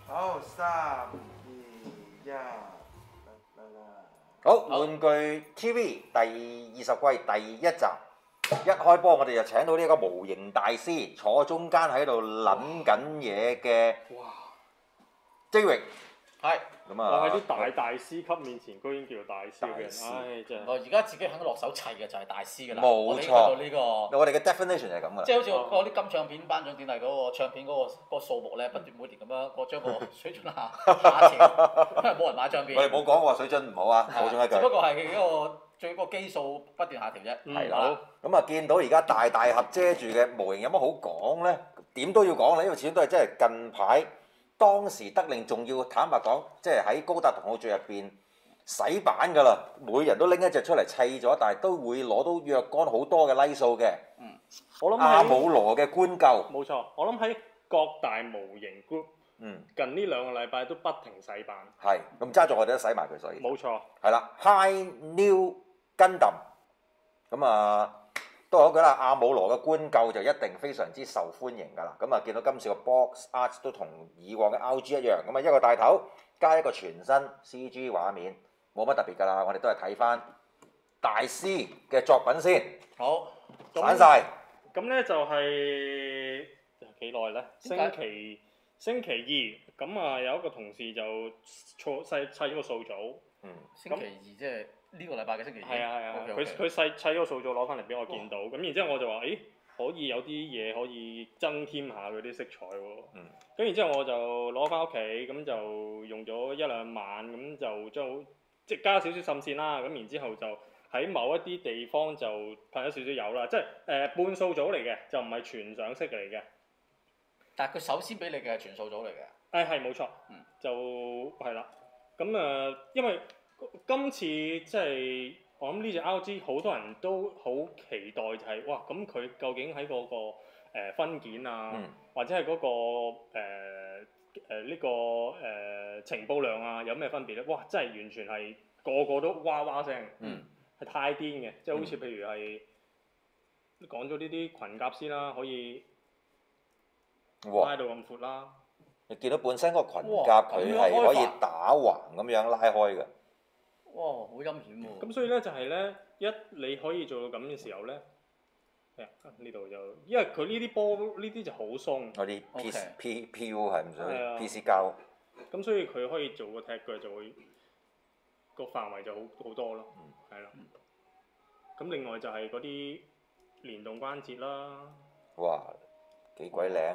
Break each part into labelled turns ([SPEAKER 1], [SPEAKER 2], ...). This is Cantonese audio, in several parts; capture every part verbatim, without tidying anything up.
[SPEAKER 1] 好，三二一，
[SPEAKER 2] 好，玩具 T V 第二十季第一集，一開波我哋就請到呢個模型大師坐中間喺度諗緊嘢嘅
[SPEAKER 3] 哇
[SPEAKER 2] J 域，
[SPEAKER 4] 係，
[SPEAKER 2] 咁啊，
[SPEAKER 3] 我喺啲大大師級面前，居然叫做大師嘅人，
[SPEAKER 2] 大師
[SPEAKER 3] 唉真係。
[SPEAKER 4] 我而家自己肯落手砌嘅就係大師㗎啦。
[SPEAKER 2] 冇
[SPEAKER 4] 我哋
[SPEAKER 2] 錯
[SPEAKER 4] 到呢個，
[SPEAKER 2] 我哋嘅 definition 就係咁噶啦。
[SPEAKER 4] 即係好似嗰啲金唱片頒獎典禮嗰個唱片嗰個嗰個數目咧，不斷每年咁樣個將個水準下下調，因為冇人買唱片。
[SPEAKER 2] 我哋冇講話水準唔好啊，補充一句。
[SPEAKER 4] 只不過係嗰個最嗰個基數不斷下調啫。
[SPEAKER 2] 係啦，咁啊見到而家大大盒遮住嘅模型有乜好講咧？點都要講啦，因為始終都係真係近排當時得令，仲要坦白講，即係喺高達同好聚入邊洗版㗎啦，每人都拎一隻出嚟砌咗，但係都會攞到若干好多嘅 like 數嘅。
[SPEAKER 4] 嗯，
[SPEAKER 3] 我諗
[SPEAKER 2] 阿
[SPEAKER 3] 喺
[SPEAKER 2] 姆羅嘅官救，
[SPEAKER 3] 冇錯，我諗喺各大模型 group
[SPEAKER 2] 嗯，
[SPEAKER 3] 近呢兩個禮拜都不停洗版。
[SPEAKER 2] 係咁揸住我哋都洗埋佢，所以
[SPEAKER 3] 冇錯，
[SPEAKER 2] 係啦 ，High New Gundam，咁啊。都係嗰句啦，阿姆羅嘅官救就一定非常之受歡迎㗎啦。咁啊，見到今次個 box art 都同以往嘅 R G 一樣，咁啊一個大頭加一個全新 C G 畫面，冇乜特別㗎啦。我哋都係睇翻大師嘅作品先。
[SPEAKER 4] 好，
[SPEAKER 2] 散晒。
[SPEAKER 3] 咁咧就係幾耐咧？星
[SPEAKER 4] 點
[SPEAKER 3] 期星期二咁啊，有一個同事就錯砌砌咗個數組。
[SPEAKER 2] 嗯。
[SPEAKER 4] 星期二即係呢個禮拜嘅星期二。
[SPEAKER 3] 係啊係啊，
[SPEAKER 4] OK，
[SPEAKER 3] 佢
[SPEAKER 4] OK
[SPEAKER 3] 佢砌砌咗個數組攞翻嚟俾我見到，咁然之後我就話：，誒可以有啲嘢可以增添下佢啲色彩喎。
[SPEAKER 2] 嗯。
[SPEAKER 3] 咁然之後我就攞翻屋企，咁就用咗一兩晚，咁就將即係加少少滲線啦。咁然之後就喺某一啲地方就噴咗少少油啦，即係誒、呃、半數組嚟嘅，就唔係全上色嚟嘅。
[SPEAKER 4] 但係佢首先俾你嘅係全數組嚟嘅。
[SPEAKER 3] 誒係冇錯，
[SPEAKER 4] 嗯
[SPEAKER 3] 就係啦。咁誒、呃，因為今次即係我諗呢隻 R G 好多人都好期待、就係，就係哇咁佢究竟喺嗰、個、呃、分件啊，
[SPEAKER 2] 嗯、
[SPEAKER 3] 或者係嗰、個誒誒呢個誒、呃、情報量啊，有咩分別咧？哇！真係完全係個個都哇哇聲，係、
[SPEAKER 2] 嗯、
[SPEAKER 3] 太癲嘅，即係好似譬如係講咗呢啲裙甲先啦，可以拉到咁闊啦。
[SPEAKER 2] 你見到本身嗰個裙甲佢係可以打橫咁樣拉開嘅。
[SPEAKER 4] 哇！好陰險喎。
[SPEAKER 3] 咁所以咧就係咧，一你可以做到咁嘅時候咧，呢度就因為佢呢啲波呢啲就好鬆，
[SPEAKER 2] 嗰啲 P
[SPEAKER 4] Okay.
[SPEAKER 2] P P U 係唔
[SPEAKER 3] 係啊
[SPEAKER 2] 使 P C 膠。
[SPEAKER 3] 咁所以佢可以做個踢腳就會個範圍就好好多咯，係啦、
[SPEAKER 2] 嗯。
[SPEAKER 3] 咁另外就係嗰啲連動關節啦。哇！
[SPEAKER 2] 幾鬼靚！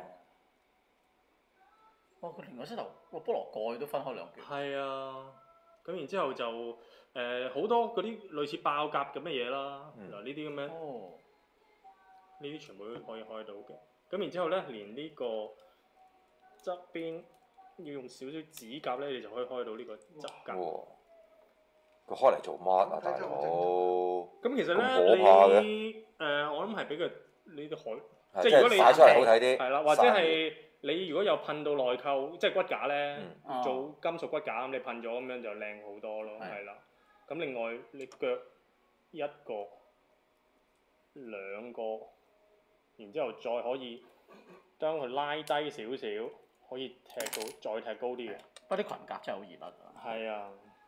[SPEAKER 4] 哇！佢連個膝頭個菠蘿蓋都分開兩橛。
[SPEAKER 3] 係啊，咁然之後就誒好、呃、多嗰啲類似爆甲咁嘅嘢啦，嗱呢啲咁樣，
[SPEAKER 4] 哦，
[SPEAKER 3] 呢啲全部都可以開到嘅。咁然之後咧，連呢個側邊要用少少指甲咧，你就可以開到呢個側甲。
[SPEAKER 2] 哇！佢開嚟做乜啊，大佬？
[SPEAKER 3] 咁其實
[SPEAKER 2] 咁可
[SPEAKER 3] 咧，你誒、呃、我諗係俾佢呢啲海，即係如果你
[SPEAKER 2] 擺出嚟好睇啲，
[SPEAKER 3] 係啦，或者係你如果有噴到內扣，即係骨架咧，
[SPEAKER 4] 嗯、
[SPEAKER 3] 做金屬骨架咁，你噴咗咁樣就靚好多咯，係啦。咁另外你腳一個、兩個，然之後再可以將佢拉低少少，可以踢到再踢高啲嘅。
[SPEAKER 4] 不過啲裙甲真係好易甩啊！
[SPEAKER 3] 係啊。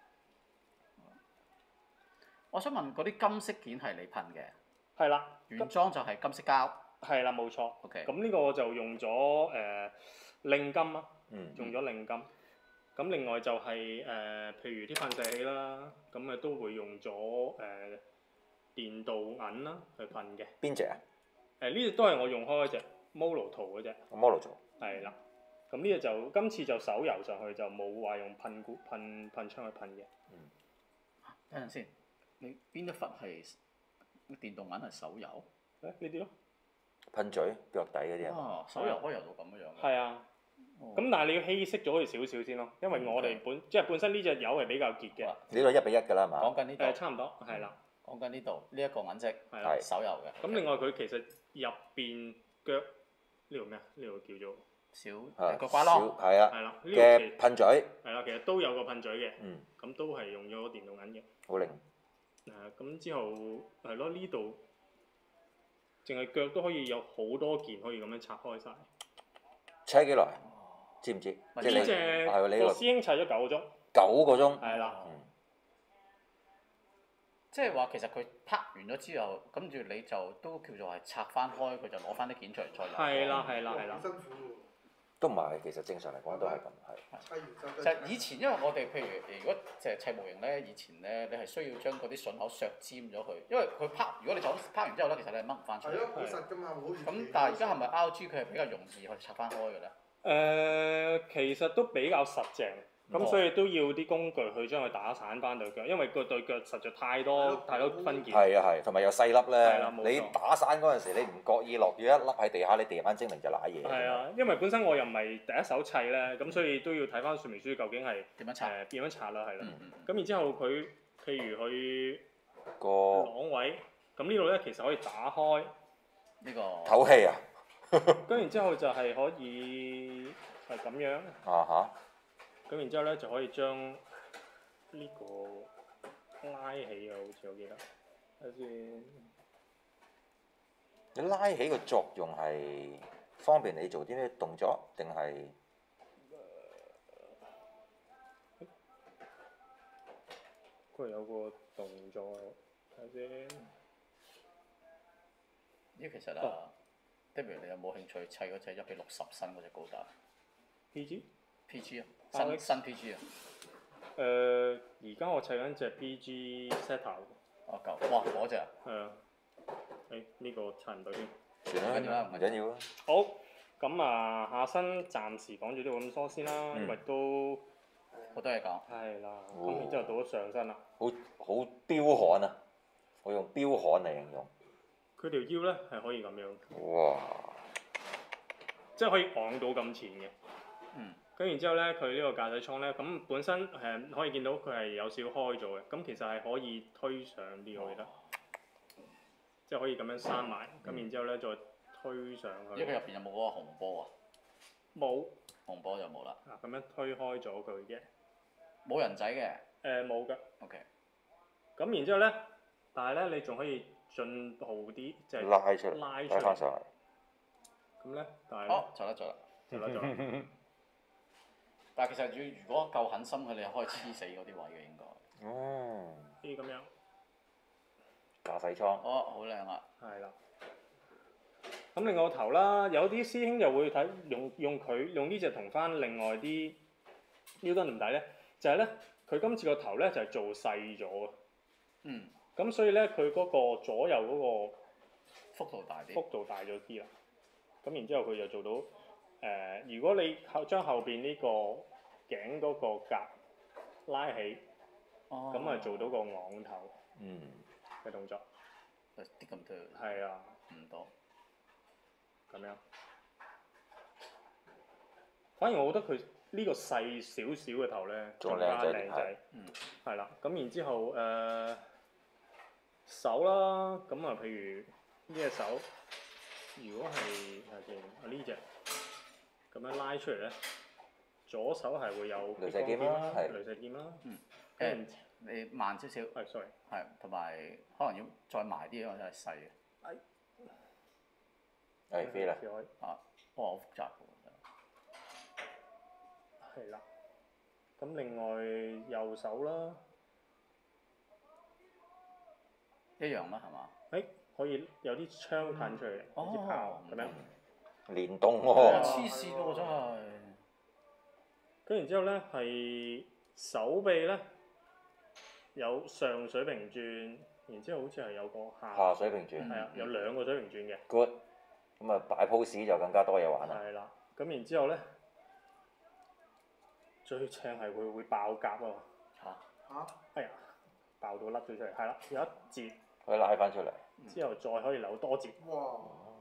[SPEAKER 4] 我想問嗰啲金色件係你噴嘅？
[SPEAKER 3] 係啦，
[SPEAKER 4] 原裝就係金色膠。
[SPEAKER 3] 係啦，冇錯。
[SPEAKER 4] OK。
[SPEAKER 3] 咁呢個我就用咗誒令金啊，
[SPEAKER 2] 嗯、
[SPEAKER 3] 用咗令金。咁另外就係、是、誒、呃，譬如啲噴射器啦，咁誒都會用咗誒、呃、電鍍銀啦去噴嘅。
[SPEAKER 2] 邊隻啊？
[SPEAKER 3] 誒呢隻都係我用開嗰隻 Molo 圖嗰隻。
[SPEAKER 2] 我 Molo 做。
[SPEAKER 3] 係啦。咁呢隻就今次就手油上去就冇話用噴管噴噴槍去噴嘅。
[SPEAKER 2] 嗯。
[SPEAKER 4] 等陣先。你邊一忽係電動銀係手油？
[SPEAKER 3] 誒呢啲咯，
[SPEAKER 2] 噴嘴腳底嗰啲啊。
[SPEAKER 4] 哦，手油可以油到咁樣嘅。
[SPEAKER 3] 係啊，咁、哦、但係你要稀釋咗佢少少先咯，因為我哋本、嗯、即係本身呢隻油係比較結嘅。
[SPEAKER 2] 呢度一比一㗎啦，係嘛？
[SPEAKER 4] 講緊呢度。
[SPEAKER 3] 誒差唔多，係啦。
[SPEAKER 4] 講緊呢度呢一個銀色
[SPEAKER 3] 係啦，
[SPEAKER 4] 手油嘅。
[SPEAKER 3] 咁另外佢其實入邊腳呢度咩啊？呢度叫做
[SPEAKER 4] 小個瓜窿。
[SPEAKER 2] 係啊。
[SPEAKER 3] 係啦。
[SPEAKER 2] 嘅噴嘴。
[SPEAKER 3] 係啦，其實都有個噴嘴嘅。
[SPEAKER 2] 嗯。
[SPEAKER 3] 咁都係用咗電動銀嘅。
[SPEAKER 2] 好靈。
[SPEAKER 3] 誒咁之後係咯，呢度淨係腳都可以有好多件可以咁樣拆開晒。
[SPEAKER 2] 砌幾耐？ 知唔知？
[SPEAKER 4] 呢
[SPEAKER 2] 即係你
[SPEAKER 3] 呢隻
[SPEAKER 2] 係你個
[SPEAKER 3] 個師兄砌咗九個鐘，
[SPEAKER 2] 九個鐘。
[SPEAKER 3] 係啦。
[SPEAKER 2] 嗯
[SPEAKER 4] 即係話其實佢拍完咗之後，跟住你就都叫做係拆翻開，佢就攞翻啲件出嚟再嚟。
[SPEAKER 3] 係啦係啦係啦
[SPEAKER 1] 哇幾。辛苦
[SPEAKER 2] 都唔係，其實正常嚟講都係咁，係。
[SPEAKER 1] 喎，砌完就
[SPEAKER 4] 就係以前，因為我哋譬如如果即係砌模型咧，以前咧你係需要將嗰啲筍口削尖咗佢，因為佢拍如果你就咁拍完之後咧，其實你係掹唔翻出嚟。
[SPEAKER 1] 係咯，好實㗎嘛，好似
[SPEAKER 4] 咁但係而家係咪 R G 佢係比較容易去拆翻開嘅咧？
[SPEAKER 3] 誒、其實都比較實淨，咁、
[SPEAKER 4] 哦
[SPEAKER 3] 所以都要啲工具去將佢打散翻對腳，因為個對腳實在太
[SPEAKER 1] 係
[SPEAKER 3] 多
[SPEAKER 1] 咯
[SPEAKER 3] 太多分件。
[SPEAKER 2] 係啊係，同埋有細粒
[SPEAKER 3] 係啦冇錯
[SPEAKER 2] 咧，你打散嗰陣時，你唔覺意落咗一粒喺地下，你地翻精靈就賴嘢。
[SPEAKER 3] 係啊，因為本身我又唔係第一手砌咧，咁所以都要睇翻說明書究竟係
[SPEAKER 4] 點樣拆？
[SPEAKER 3] 誒點樣拆啦，係啦。
[SPEAKER 4] 嗯嗯嗯。
[SPEAKER 3] 咁然之後佢譬如佢
[SPEAKER 2] 個
[SPEAKER 3] 啷位，咁呢度咧其實可以打開，
[SPEAKER 4] 呢個
[SPEAKER 2] 唞氣啊！
[SPEAKER 3] 跟然之後就係可以係咁樣，
[SPEAKER 2] 啊
[SPEAKER 3] 咁然之後咧就可以將呢個拉起啊，好似我記得，睇下先。
[SPEAKER 2] 嚇！你拉起個作用係方便你做啲咩動作，定係
[SPEAKER 3] 佢有個動作，睇下先。
[SPEAKER 4] 咦，其實
[SPEAKER 3] 哦
[SPEAKER 4] 啊 ，W 你有冇興趣砌嗰隻一比六十新嗰隻高達
[SPEAKER 3] P G？
[SPEAKER 4] P G 啊？
[SPEAKER 3] 啊你
[SPEAKER 4] 新新 P G 啊？
[SPEAKER 3] 誒，而家我砌緊隻 P G Setter，
[SPEAKER 4] 哦舊，哇嗰隻啊！
[SPEAKER 3] 係啊。誒呢個砌唔到添。
[SPEAKER 2] 算啦，
[SPEAKER 4] 唔緊要啦
[SPEAKER 2] 唔緊要啊。
[SPEAKER 3] 好，咁啊下身暫時講住呢度咁多先啦，
[SPEAKER 2] 嗯
[SPEAKER 3] 因為都
[SPEAKER 4] 好多嘢講。
[SPEAKER 3] 係啦。
[SPEAKER 2] 哦
[SPEAKER 3] 咁然之後到咗上身啦，
[SPEAKER 2] 好好彪悍啊！我用彪悍嚟形容。
[SPEAKER 3] 佢條腰咧係可以咁樣，
[SPEAKER 2] 哇！
[SPEAKER 3] 即係可以昂到咁前嘅。
[SPEAKER 4] 嗯。
[SPEAKER 3] 咁然之後咧，佢呢個駕駛艙咧，咁本身誒可以見到佢係有少開咗嘅，咁其實係可以推上啲，我記得，即係可以咁樣閂埋，咁然之後咧再推上去。
[SPEAKER 4] 因為佢入邊有冇嗰個紅波啊？
[SPEAKER 3] 冇
[SPEAKER 4] 紅波就冇啦。
[SPEAKER 3] 啊，咁樣推開咗佢嘅。
[SPEAKER 4] 冇人仔嘅。
[SPEAKER 3] 誒冇㗎。
[SPEAKER 4] OK。
[SPEAKER 3] 咁然之後咧，但係咧你仲可以進步啲，即係
[SPEAKER 2] 拉出嚟，
[SPEAKER 3] 拉出嚟。
[SPEAKER 2] 拉翻上嚟。
[SPEAKER 3] 咁咧，但係咧
[SPEAKER 4] 哦，就得咗啦。
[SPEAKER 3] 就得咗。
[SPEAKER 4] 但係其實要如果夠狠心嘅，你係可以黐死嗰啲位嘅應該。
[SPEAKER 2] 嗯，
[SPEAKER 3] 呢咁樣。
[SPEAKER 2] 駕駛艙。
[SPEAKER 4] 哦，好靚啊！
[SPEAKER 3] 係啦。咁另外個頭啦，有啲師兄又會睇用用佢用呢只同翻另外啲 New Gundam 底咧，就係咧佢今次個頭咧就係、是、做細咗嘅。
[SPEAKER 4] 嗯。
[SPEAKER 3] 咁所以咧佢嗰個左右嗰個
[SPEAKER 4] 幅度大啲。
[SPEAKER 3] 幅度大咗啲啦。咁然之後佢就做到誒、呃，如果你後將後邊呢個頸嗰個格拉起，
[SPEAKER 4] 哦。
[SPEAKER 3] 咁啊、做到個昂頭
[SPEAKER 2] 嗯。
[SPEAKER 3] 嘅動作。
[SPEAKER 4] 啲咁多。
[SPEAKER 3] 係啊。
[SPEAKER 4] 唔多。
[SPEAKER 3] 咁樣。反而我覺得佢呢個細少少嘅頭咧，
[SPEAKER 2] 仲
[SPEAKER 3] 更加
[SPEAKER 2] 靚仔啲
[SPEAKER 3] 靚仔。
[SPEAKER 4] 嗯。
[SPEAKER 3] 係啦，咁然之後誒、呃、手啦，咁啊譬如呢隻手，如果係睇下先，啊呢隻咁樣拉出嚟咧，左手係會有
[SPEAKER 2] 雷射劍啦，係
[SPEAKER 3] 雷射劍啦。
[SPEAKER 4] 嗯。
[SPEAKER 3] 跟
[SPEAKER 4] 誒，你慢少少。
[SPEAKER 3] 係 sorry。
[SPEAKER 4] 係，同埋可能要再埋啲，因為真係細嘅。
[SPEAKER 2] 係飛啦。
[SPEAKER 4] 啊，哇！好複雜喎，
[SPEAKER 3] 係啦。咁另外右手啦，
[SPEAKER 4] 一樣啦，係嘛？
[SPEAKER 3] 誒、可以有啲槍噴出嚟，有啲炮咁樣。
[SPEAKER 2] 連動
[SPEAKER 4] 哇！
[SPEAKER 2] 喎。
[SPEAKER 4] 黐線喎，真係。
[SPEAKER 3] 跟然之後咧係手臂咧有上水平轉，然之後好似係有個下，
[SPEAKER 2] 下水平轉。
[SPEAKER 3] 係啊，有兩個水平轉嘅。
[SPEAKER 2] Good。咁啊擺 pose 就更加多嘢玩啦。
[SPEAKER 3] 係啦，咁然之後咧，最正係會會爆甲啊！
[SPEAKER 4] 嚇
[SPEAKER 1] 嚇！
[SPEAKER 3] 哎呀，爆到甩咗出嚟，係啦，有一節
[SPEAKER 2] 可以拉翻出嚟。
[SPEAKER 3] 之後再可以扭多節。
[SPEAKER 1] 哇！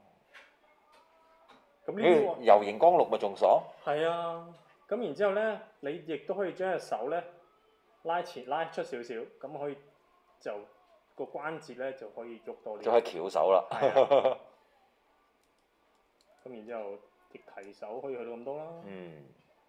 [SPEAKER 3] 咁呢
[SPEAKER 2] 咦，
[SPEAKER 3] 個
[SPEAKER 2] 遊熒光綠咪仲爽？
[SPEAKER 3] 係啊，咁然之後咧，你亦都可以將隻手咧拉前拉出少少，咁可以就個關節咧就可以喐多啲。
[SPEAKER 2] 就可以翹手啦。
[SPEAKER 3] 係啊。咁然之後，亦提手可以去到咁多啦。
[SPEAKER 2] 嗯。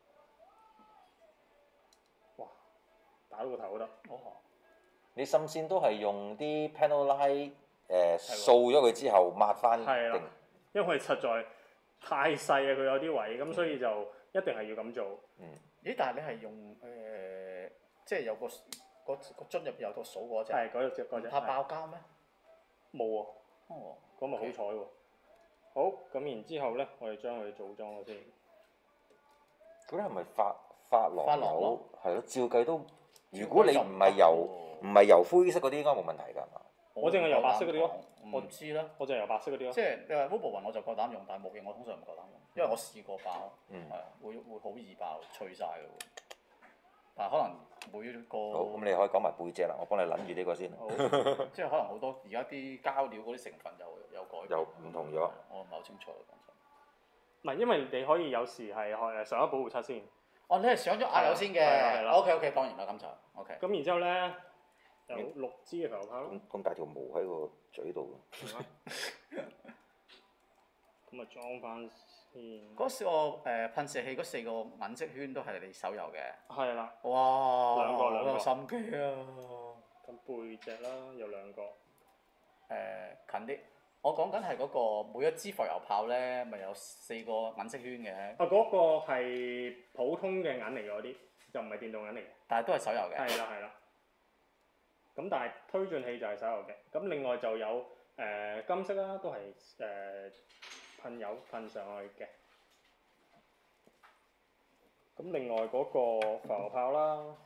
[SPEAKER 3] 哇！打到個頭都得。
[SPEAKER 4] 哦。
[SPEAKER 2] 你滲線都係用啲 panel line 誒
[SPEAKER 3] 喎
[SPEAKER 2] 掃咗佢之後抹翻
[SPEAKER 3] 係啦
[SPEAKER 2] 定。
[SPEAKER 3] 因為實在太細啊，佢有啲位，咁所以就一定係要咁做。
[SPEAKER 4] 咦？但係你係用誒，即係有個個個樽入邊有個數嗰只，
[SPEAKER 3] 係嗰隻嗰隻。
[SPEAKER 4] 怕爆膠咩？
[SPEAKER 3] 冇喎。
[SPEAKER 4] 哦。
[SPEAKER 3] 咁咪好彩喎。好，咁然之後咧，我哋將佢組裝咗先。
[SPEAKER 2] 嗰啲係咪發發
[SPEAKER 4] 發廊
[SPEAKER 2] 廊油
[SPEAKER 4] 咯？
[SPEAKER 2] 係咯，照計都，如果你唔係油唔係油灰色嗰啲，應該冇問題㗎，係嘛？
[SPEAKER 3] 我淨係油白色嗰啲咯。
[SPEAKER 4] 我唔知啦。
[SPEAKER 3] 我淨係油白色嗰啲咯。
[SPEAKER 4] 即係你話 Robo 雲我就夠膽用，但係模型我通常唔夠膽用，因為我試過爆，
[SPEAKER 2] 嗯
[SPEAKER 4] 係啊，會會好易爆，脆晒嘅會。但係可能每個
[SPEAKER 2] 好，咁你可以講埋背脊啦，我幫你諗住呢個先。
[SPEAKER 3] 好。
[SPEAKER 4] 即係可能好多而家啲膠料嗰啲成分就有改變，
[SPEAKER 2] 又唔同咗。
[SPEAKER 4] 我唔係好清楚講真。
[SPEAKER 3] 唔係，因為你可以有時係誒上咗保護漆先。
[SPEAKER 4] 哦，你係上咗亞油先
[SPEAKER 3] 係啦係
[SPEAKER 4] 嘅
[SPEAKER 3] 啦
[SPEAKER 4] ，OK OK，當然啦，咁就 OK。
[SPEAKER 3] 咁然之後咧，有六支嘅浮泡咯。
[SPEAKER 2] 咁咁大條毛喺個嘴度。
[SPEAKER 3] 咁啊裝翻先。
[SPEAKER 4] 嗰四個誒噴射器嗰四個銀色圈都係你手油嘅。
[SPEAKER 3] 係啦。
[SPEAKER 4] 哇！
[SPEAKER 3] 兩個兩個
[SPEAKER 4] 好有心機啊！
[SPEAKER 3] 咁背脊啦，有兩個。
[SPEAKER 4] 誒近啲，我講緊係嗰個每一支浮油炮咧，咪有四個銀色圈嘅。
[SPEAKER 3] 啊，嗰個係普通嘅銀嚟嘅嗰啲，就唔係電動銀嚟嘅。
[SPEAKER 4] 但係都係手油嘅。
[SPEAKER 3] 係啦係啦。咁但係推進器就係手油嘅。咁另外就有誒、呃、金色啦，都係誒、呃、噴油噴上去嘅。咁另外嗰個浮油炮啦，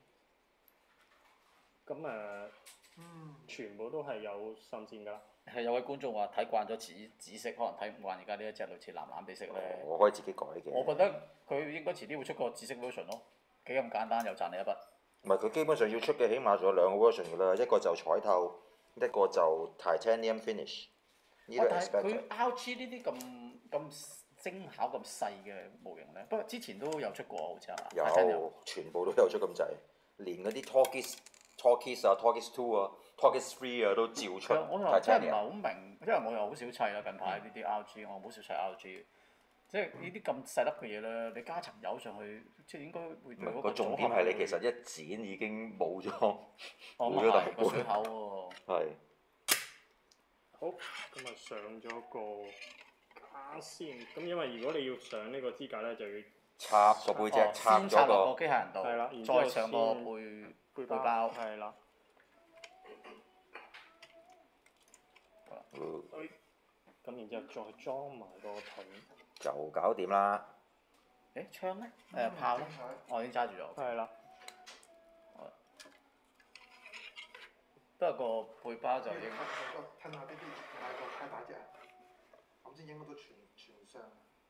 [SPEAKER 3] 咁誒、呃嗯、全部都係有滲線㗎啦。
[SPEAKER 4] 係有位觀眾話睇慣咗紫紫色，可能睇唔慣而家呢一隻類似藍藍地色咧。
[SPEAKER 2] 我可以自己改嘅。
[SPEAKER 4] 我覺得佢應該遲啲會出個紫色 version 咯，幾咁簡單又賺你一筆。
[SPEAKER 2] 唔係佢基本上要出嘅，起碼仲有兩個 version 㗎啦，一個就彩透，一個就 titanium finish。呢個
[SPEAKER 4] 但係
[SPEAKER 2] expect
[SPEAKER 4] 佢 R G 呢啲咁咁精巧咁細嘅模型咧，不過之前都有出過好似係嘛？
[SPEAKER 2] 有，全部都有出咁滯，連嗰啲 Torquis、Torquis 啊、Torquis Two 啊、Torquis Three 啊都照出。
[SPEAKER 4] 我又真係唔係好明，因為我又好少砌啦，近排呢啲 R G，我好少砌 R G。即係呢啲咁細粒嘅嘢咧，你加層油上去，即係應該會對嗰個
[SPEAKER 2] 個重點係你其實一剪已經冇咗，冇咗大
[SPEAKER 4] 個水口喎。
[SPEAKER 2] 係。
[SPEAKER 3] 好，咁啊上咗個架先。咁因為如果你要上呢個支架咧，就要
[SPEAKER 2] 插個背脊，插
[SPEAKER 4] 先插
[SPEAKER 2] 咗個
[SPEAKER 4] 落個機械人度，
[SPEAKER 3] 係啦，然之後
[SPEAKER 4] 再上個背背包。
[SPEAKER 3] 係啦。
[SPEAKER 2] 嗯
[SPEAKER 3] 咁然之後再裝埋個盾。
[SPEAKER 2] 就搞掂啦。
[SPEAKER 4] 誒槍咧？誒炮咧？我已經揸住咗。
[SPEAKER 3] 係啦。
[SPEAKER 4] 不過個背包就應
[SPEAKER 1] 睇下呢啲買個太大隻，咁先應該都全全上。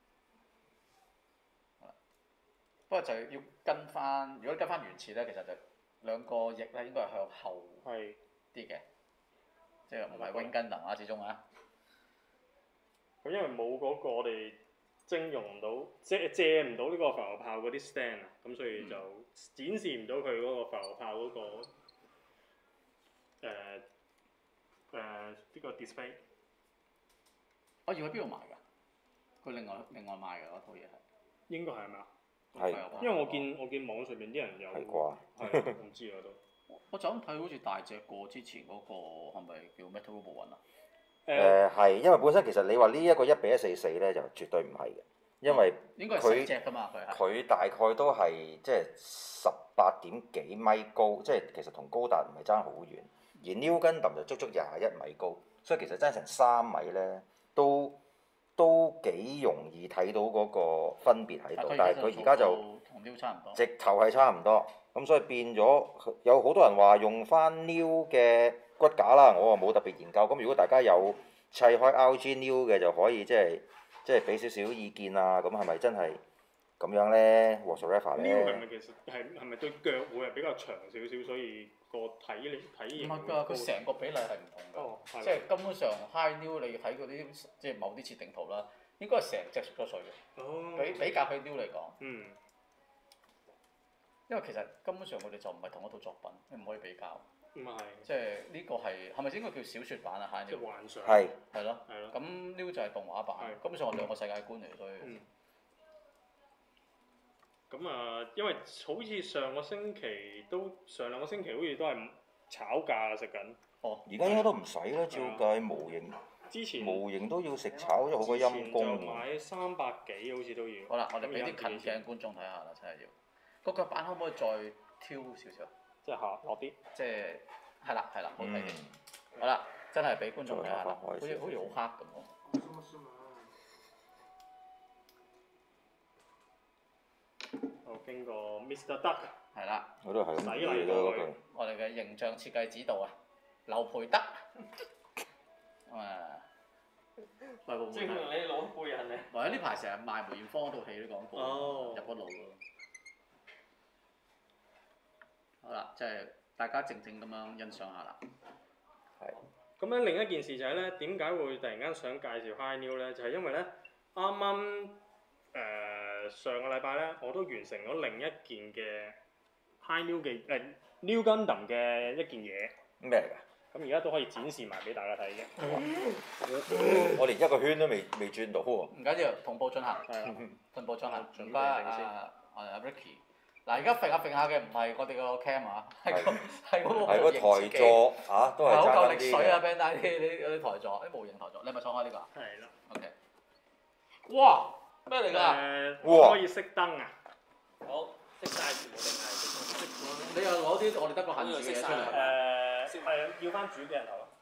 [SPEAKER 4] 不過就要跟翻，如果跟翻原始咧，其實就兩個翼咧應該係向後啲嘅，即係唔係 wing Gundam啊，始終啊。
[SPEAKER 3] 咁因為冇嗰個我哋徵用唔到，借借唔到呢個浮油炮嗰啲 stand 啊，咁所以就展示唔到佢嗰個浮油炮嗰、嗰個誒誒呢個 display。
[SPEAKER 4] 我要喺邊度買㗎？佢另外另外賣㗎嗰套嘢係。
[SPEAKER 3] 應該係咪啊？
[SPEAKER 2] 係。
[SPEAKER 3] 因為我見我見網上面啲人有。
[SPEAKER 2] 係啩？
[SPEAKER 3] 係唔知啊都。
[SPEAKER 4] 我就咁睇好似大隻過之前嗰、嗰個係咪叫 Metal Robo One啊？
[SPEAKER 2] 誒係，因為本身其實你話呢一個一比一四四咧，就絕對唔係嘅，因為
[SPEAKER 4] 應該係細隻㗎嘛，佢係。
[SPEAKER 2] 佢大概都係即係十八點幾米高，即係其實同高達唔係爭好遠。而 New Gundam 就足足廿一米高，所以其實爭成三米咧，都都幾容易睇到嗰個分別喺度。但係佢而家就
[SPEAKER 4] 同 New 差唔多，
[SPEAKER 2] 直頭係差唔多，咁所以變咗有好多人話用翻 New 嘅骨架啦，我啊冇特別研究。咁如果大家有砌開 R G New 嘅，就可以即係即係俾少少意見啊。咁係咪真係咁樣咧 ？Whatsoever 咧
[SPEAKER 3] New 係咪其實係係咪對腳會係比較長少少，所以個體力體型
[SPEAKER 4] 唔係㗎，佢成個比例係唔同㗎，
[SPEAKER 3] 哦、
[SPEAKER 4] 即係根本上 High New 你睇嗰啲即係某啲設定圖啦，應該係成隻縮咗水嘅，
[SPEAKER 3] 哦、
[SPEAKER 4] 比比較起 New 嚟講。
[SPEAKER 3] 嗯。
[SPEAKER 4] 因為其實根本上佢哋就唔係同一套作品，你唔可以比較。
[SPEAKER 3] 唔係。
[SPEAKER 4] 即係呢個係係咪應該叫小説版啊 ？High New
[SPEAKER 3] 即係幻想。
[SPEAKER 2] 係。
[SPEAKER 4] 係咯。
[SPEAKER 3] 係咯。
[SPEAKER 4] 咁 New 就係動畫版，根本上係兩個世界觀嚟，所以。
[SPEAKER 3] 嗯。咁啊，因為好似上個星期都上兩個星期好似都係炒價食緊。
[SPEAKER 4] 哦。
[SPEAKER 2] 而家應該都唔使啦，照計模型
[SPEAKER 3] 之前
[SPEAKER 2] 模型都要食炒，因為好鬼陰公
[SPEAKER 3] 就買三百幾好似都要。
[SPEAKER 4] 好啦，我哋俾啲近鏡觀眾睇下啦，真係要。個腳板可唔可以再挑少少？
[SPEAKER 3] 即係下落啲。
[SPEAKER 4] 即係係啦係啦，好睇啲。好啦，真係俾觀眾睇下啦，好似好似好黑咁喎。
[SPEAKER 3] 好，經過 Mister Duck。
[SPEAKER 4] 係啦。
[SPEAKER 2] 我都係咁
[SPEAKER 3] 睇嚟
[SPEAKER 2] 嗰句。
[SPEAKER 4] 我哋嘅形象設計指導啊，劉培德。啊！喂，會唔會？
[SPEAKER 3] 證明你老一輩人咧。
[SPEAKER 4] 或者呢排成日賣梅艷芳嗰套戲啲廣告，入咗腦咯。好啦，即係大家靜靜咁樣欣賞下啦。
[SPEAKER 2] 係。
[SPEAKER 3] 咁樣另一件事就係咧，點解會突然間想介紹 High New 咧？就係、是、因為咧，啱啱誒上個禮拜咧，我都完成咗另一件嘅 High New 嘅誒、呃、New Gundam 嘅一件嘢。
[SPEAKER 2] 咩嚟㗎？
[SPEAKER 3] 咁而家都可以展示埋俾大家睇嘅。
[SPEAKER 2] 我連一個圈都未未轉到喎。
[SPEAKER 4] 唔緊要，同步進行。
[SPEAKER 3] 係啊。
[SPEAKER 4] 同步進行。
[SPEAKER 3] 準備
[SPEAKER 4] 定先。啊啊 Ricky。嗱，而家揈下揈下嘅唔係我哋個 cam 啊，係個係嗰個模型
[SPEAKER 2] 台座嚇，都係
[SPEAKER 4] 好夠
[SPEAKER 2] 爭啲
[SPEAKER 4] 力水啊 ，Bandai 啲啲啲台座，啲模型台座，你係咪坐開呢個啊？
[SPEAKER 3] 係啦。
[SPEAKER 4] OK。哇！咩嚟㗎？
[SPEAKER 3] 誒，可以熄燈啊！
[SPEAKER 5] 好，熄晒全部定係熄咗？
[SPEAKER 4] 你又攞啲我哋得個痕住嘅嘢出嚟。
[SPEAKER 3] 誒，係要翻主鏡頭咯。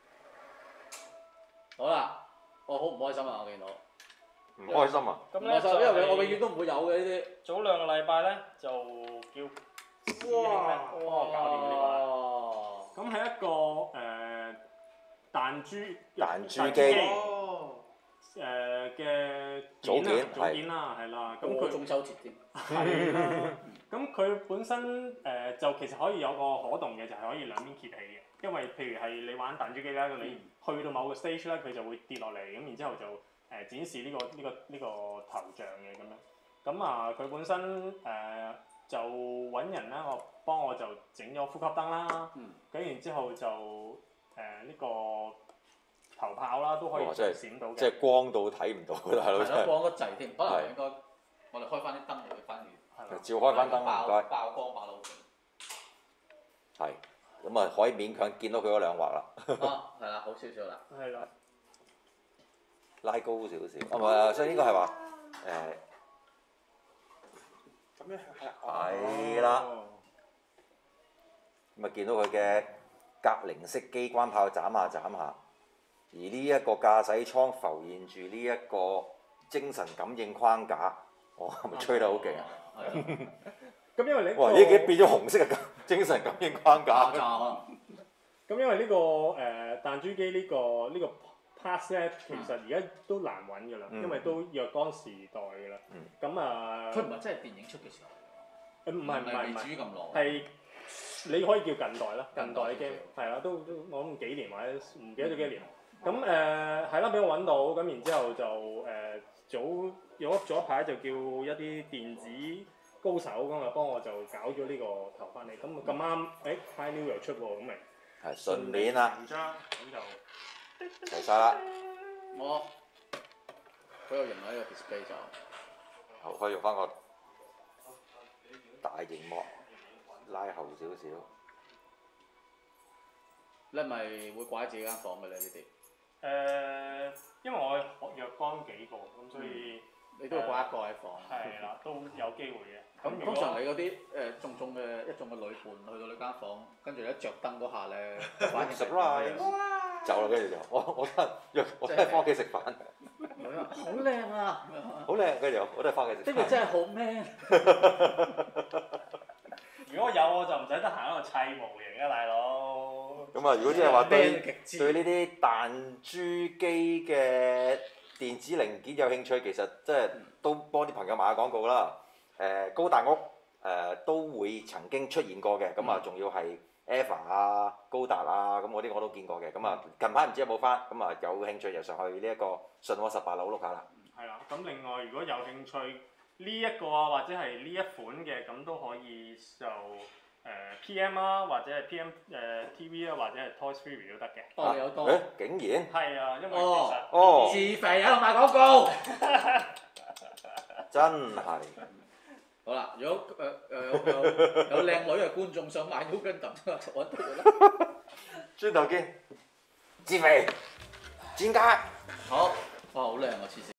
[SPEAKER 4] 好啦，我好唔開心啊！我見到。
[SPEAKER 2] 唔開心啊！
[SPEAKER 3] 咁咧，
[SPEAKER 4] 因為我永遠都唔會有嘅呢啲。
[SPEAKER 3] 早兩個禮拜咧，就叫師兄咧幫我搞掂呢個啦。咁係一個誒彈珠
[SPEAKER 2] 彈珠機
[SPEAKER 3] 誒嘅
[SPEAKER 2] 組件
[SPEAKER 3] 組件啦，係啦。咁佢
[SPEAKER 4] 中秋節添。
[SPEAKER 3] 係啦。咁佢本身誒就其實可以有個可動嘅，就係可以兩邊揭起嘅。因為譬如係你玩彈珠機啦，咁你去到某個 stage 咧，佢就會跌落嚟，咁然之後就誒展示呢個呢個呢個頭像嘅咁樣。咁啊，佢本身誒、呃、就揾人啦，我幫我就整咗呼吸燈啦。咁、嗯、然之後就誒呢、呃這個頭炮啦，都可以閃到嘅。
[SPEAKER 2] 即係光到睇唔到㗎，大佬真係。
[SPEAKER 4] 光得滯添，可能應該我哋開翻啲燈嚟去翻完。
[SPEAKER 2] 照開翻燈唔該。
[SPEAKER 4] 爆光爆到。
[SPEAKER 2] 係。咁啊，可以勉強見到佢嗰兩畫啦。
[SPEAKER 4] 哦，係啦，好少少啦。
[SPEAKER 3] 係啦。
[SPEAKER 2] 拉高少少，啊唔係，所以應該係話誒。
[SPEAKER 1] 咁樣係
[SPEAKER 2] 係啦。咁啊，見到佢嘅格靈式機關炮斬下斬下，而呢一個駕駛艙浮現住呢一個精神感應框架，哇！係咪吹得好勁啊？
[SPEAKER 3] 咁因為你
[SPEAKER 2] 哇！呢幾變咗紅色嘅精神感應框架。
[SPEAKER 3] 咁因為呢個誒彈珠機呢個呢個 pass 咧，其實而家都難揾㗎啦，因為都若干時代㗎啦。咁啊，
[SPEAKER 4] 佢唔係真係電影出嘅時候。
[SPEAKER 3] 誒唔係唔係唔
[SPEAKER 4] 係，至於咁耐。
[SPEAKER 3] 係你可以叫近代啦，近代嘅 game 係啦，都都我諗幾年或者唔記得咗幾年。咁誒係啦，俾我揾到，咁然之後就誒早有咗一排就叫一啲電子高手咁啊，幫我就搞咗呢個頭翻嚟。咁咁啱，誒 High New 又出喎，咁咪
[SPEAKER 2] 係順便啦。
[SPEAKER 3] 咁就
[SPEAKER 2] 齊晒啦。
[SPEAKER 4] 我好有型啊！呢個 display 就
[SPEAKER 2] 好，可以用翻個大螢幕拉後少少。
[SPEAKER 4] 你係咪會掛喺自己間房嘅咧？呢啲？
[SPEAKER 3] 誒，因為我學若干幾個，咁所以
[SPEAKER 4] 你都會掛一個喺房。
[SPEAKER 3] 係啦，都有機會嘅。
[SPEAKER 4] 咁通常你嗰啲誒中中嘅一眾嘅女伴去到你間房，跟住一着燈嗰下咧，反應
[SPEAKER 2] surprise 走啦，跟住就我我都約我都係翻屋企食飯。
[SPEAKER 4] 好靚啊！
[SPEAKER 2] 好靚，跟住我都係翻屋企食飯。
[SPEAKER 4] 呢個真係好 man。
[SPEAKER 3] 如果有我就唔使得閒喺度砌模型啊，大佬。
[SPEAKER 2] 咁啊，如果即係話對對呢啲彈珠機嘅電子零件有興趣，其實即係都幫啲朋友買下廣告啦。誒高達屋誒、呃、都會曾經出現過嘅，咁啊仲要係 Eva 啊、高達啊，咁嗰啲我都見過嘅。咁啊近排唔知有冇翻，咁啊有興趣就上去呢一個信和十八樓碌下啦。
[SPEAKER 3] 係啦，咁另外如果有興趣呢一個啊，或者係呢一款嘅，咁都可以就誒、呃、P M 啊，或者係 P M 誒、呃、T V 啊，或者係 Toy Story 都得嘅。
[SPEAKER 4] 哦，有多。
[SPEAKER 2] 誒竟然？
[SPEAKER 3] 係啊，因為其
[SPEAKER 4] 哦
[SPEAKER 3] 實
[SPEAKER 2] 哦
[SPEAKER 4] 自肥喺度賣廣告。
[SPEAKER 2] 真係。
[SPEAKER 4] 好啦，如果誒誒、呃、有有有靚女嘅觀眾想買 New Gundam，就揾到佢啦。
[SPEAKER 2] 轉頭見，自肥。 剪解。
[SPEAKER 4] 好，哇好靚啊！黐線。